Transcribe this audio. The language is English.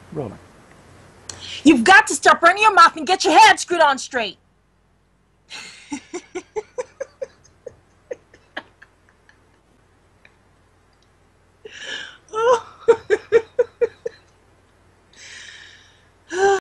Rolling. You've got to stop running your mouth and get your head screwed on straight.